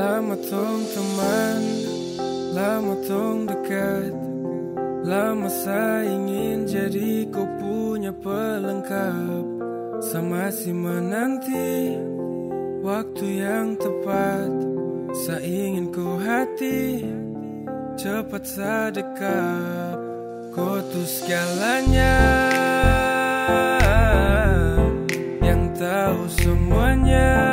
Lama tong teman, lama tong dekat, lama saya ingin jadi kau punya pelengkap. Saya masih menanti waktu yang tepat. Saya ingin kau hati cepat sedekap. Kau tuh segalanya, yang tahu semuanya.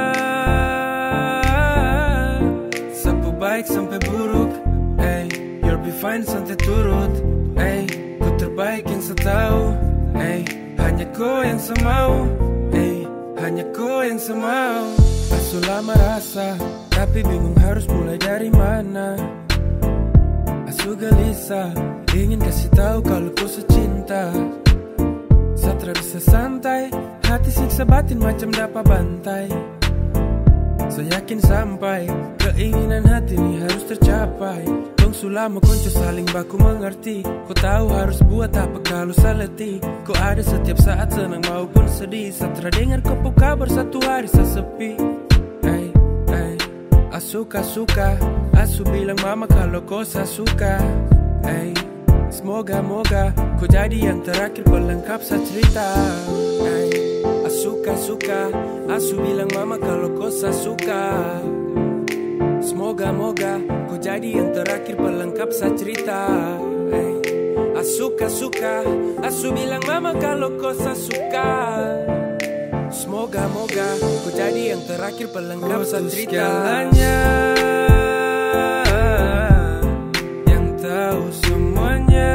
Baik sampai buruk, you'll be fine santai turut, kau terbaik yang saya tahu, hanya kau yang saya mau, hanya kau yang saya mau. Asu lama rasa, tapi bingung harus mulai dari mana. Asu gelisah, ingin kasih tahu kalau kau secinta. Satra bisa santai, hati siksa batin macam dapat bantai. Saya yakin sampai keinginan hati ini harus tercapai. Dong sulama konco saling baku mengerti. Kau tahu harus buat apa kalau saya letih. Kau ada setiap saat senang maupun sedih. Satra dengar kau kabar satu hari saya sepi. Suka, asu bilang mama kalau kau saya suka. Semoga kau jadi yang terakhir pelengkap saya cerita. Suka, asu bilang mama kalau kau saya suka. Semoga kau jadi yang terakhir pelengkap saya cerita. Suka, asu bilang mama kalau kau saya suka. Semoga kau jadi yang terakhir pelengkap saya cerita. Segalanya, yang tahu semuanya.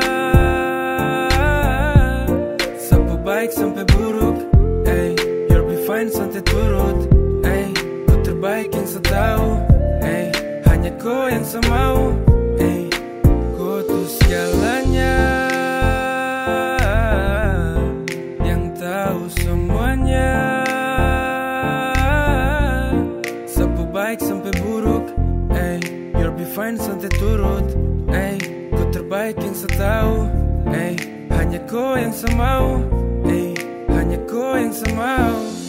Sampai baik sampai buruk, fine santai turut, kau terbaik yang saya tahu, hanya kau yang saya mau, kau tuh segalanya, yang tahu semuanya. Sampai baik sampai buruk, you'll be fine santai turut, kau terbaik yang saya tahu, hanya kau yang saya mau, hanya kau yang saya mau.